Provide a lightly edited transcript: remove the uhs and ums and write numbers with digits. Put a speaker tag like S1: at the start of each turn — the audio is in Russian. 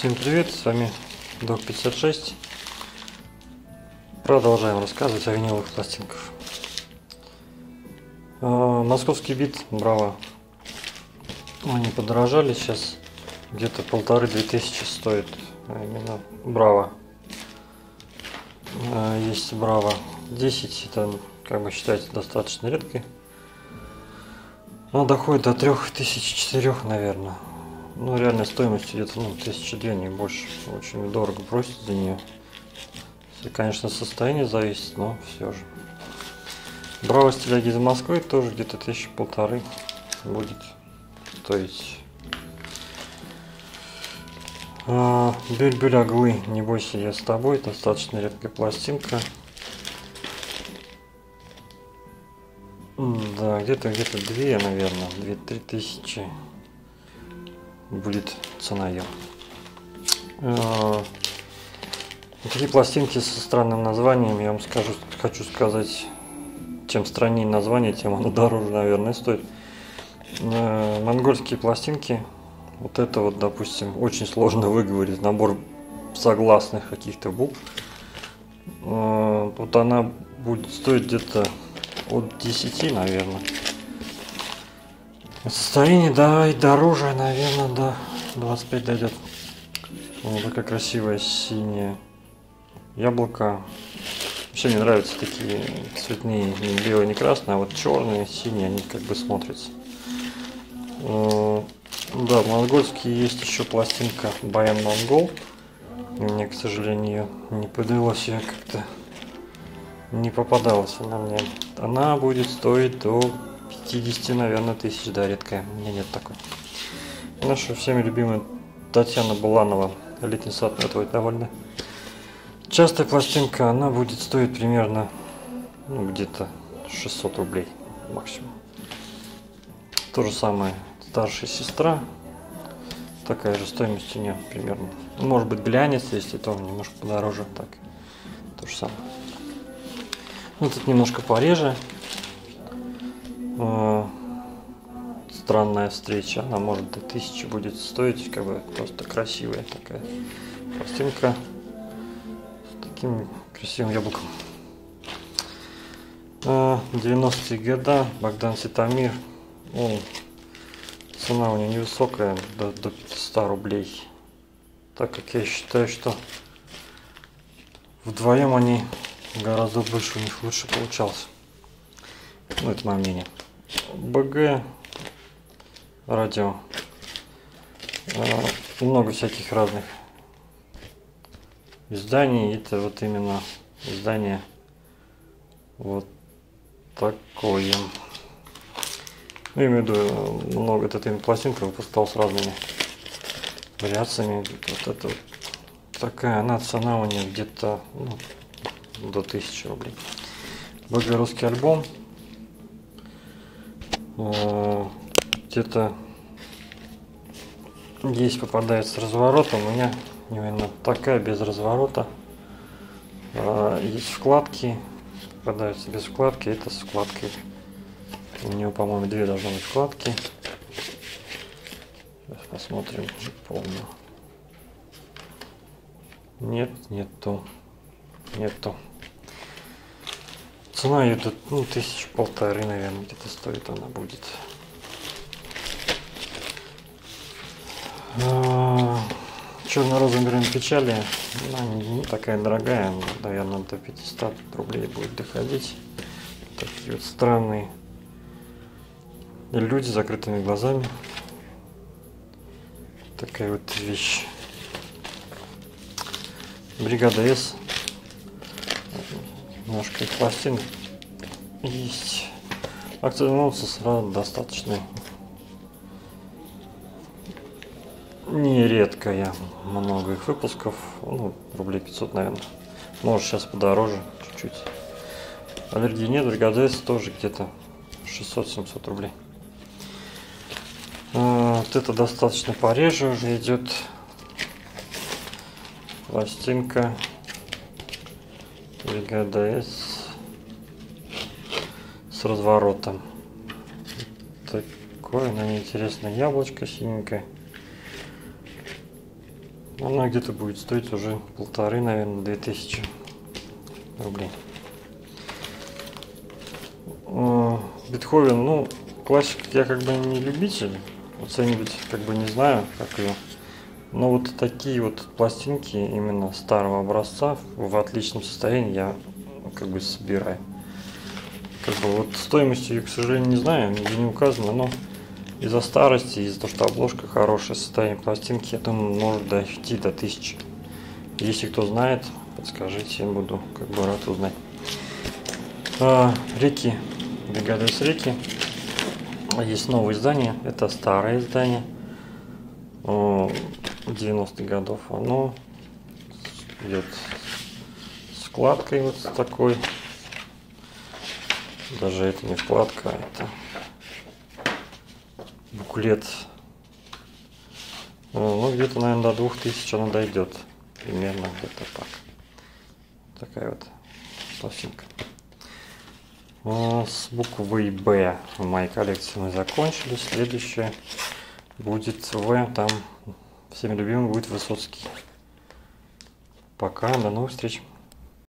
S1: Всем привет, с вами Док 56. Продолжаем рассказывать о виниловых пластинках. Московский бит Браво. Они подорожали, сейчас где-то 1500-2000 стоит именно Браво. Есть Браво 10, это, как бы считается, достаточно редкой. Она доходит до 3000-4000, наверное. Ну, реальная стоимость где-то 1002, не больше. Очень дорого просят за нее. Все, конечно, состояние зависит, но все же. Браво стиляги из Москвы тоже где-то 1500 будет. То есть Бюльбюль Оглы, не бойся, я с тобой. Достаточно редкая пластинка. Да, где-то 2, наверное, 2-3 тысячи будет цена ее. Такие пластинки со странным названием, я вам хочу сказать, чем страннее название, тем оно дороже, наверное, стоит. Монгольские пластинки, вот это вот, допустим, очень сложно выговорить, набор согласных каких-то букв. Вот она будет стоить где-то от 10, наверное. Состояние, да, и дороже, наверное, до 25 дойдет. Вот такая красивая синяя яблоко. Вообще мне нравятся такие цветные, не белые, не красные, а вот черные, синие, они как бы смотрятся. Да, монгольские есть еще пластинка Баян Монгол. Мне, к сожалению, не подалась, я как-то не попадалась она мне. Она будет стоить до 50, наверное, тысяч, да, редкая. У меня нет такой. Наша всеми любимая Татьяна Буланова, Летний сад, это довольно частая пластинка. Она будет стоить примерно где-то 600 рублей максимум. То же самое старшая сестра, такая же стоимость у нее примерно. Может быть глянец, если то немножко подороже, так то же самое. Тут немножко пореже. Странная встреча, она может до 1000 будет стоить, как бы просто красивая такая пластинка с таким красивым яблоком. 90-е годы, Богдан Ситамир. Цена у него невысокая, до 500 рублей. Так как я считаю, что вдвоем они гораздо больше, у них лучше получалось. Это мое мнение. БГ радио. Много всяких разных изданий. Это вот именно издание вот такое. Я имею в виду, много эта пластинка выпускал с разными вариациями. Вот это вот такая, она цена у нее где-то до 1000 рублей. БГ русский альбом. Где-то есть попадается с разворотом, у меня именно такая без разворота. Есть вкладки, попадаются без вкладки, это с вкладкой. У него, по-моему, 2 должны быть вкладки. Сейчас посмотрим, не помню. Нету. Цена ее 1500, наверное, где-то стоит она будет. Черно-розовый грин печали, она не такая дорогая, наверное, до 500 рублей будет доходить. Такие вот странные люди с закрытыми глазами. Такая вот вещь. Бригада С. Немножко пластин есть. Акция сразу достаточно нередкая. Много их выпусков. Рублей 500, наверное. Может сейчас подороже чуть-чуть. Аллергии нет. Бригада С тоже где-то 600-700 рублей. Вот это достаточно пореже уже идет пластинка Бригада С с разворотом. Такое на ней интересное яблочко синенькое. Она где-то будет стоить уже 1500, наверное, 2000 рублей. Бетховен, ну, классик я как бы не любитель, оценивать как бы не знаю, как ее. Но вот такие вот пластинки именно старого образца в отличном состоянии я как бы собираю. Как бы вот стоимость ее, к сожалению, не знаю, нигде не указано, но из-за старости, из-за того, что обложка хорошее состояние пластинки, я думаю, может дойти до 1000. Если кто знает, подскажите, я буду как бы рад узнать. Реки, догадываюсь, реки. Есть новое издание, это старое издание 90-х годов. Оно идет с вкладкой вот такой. Даже это не вкладка, это буклет. Ну, где-то, наверное, до 2000 она дойдет. Примерно где-то так. Такая вот пластинка. С буквой Б в моей коллекции мы закончили. Следующее будет В. Там всеми любимым будет Высоцкий. Пока, до новых встреч.